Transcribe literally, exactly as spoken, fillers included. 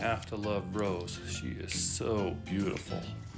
have to love Rose. She is so beautiful.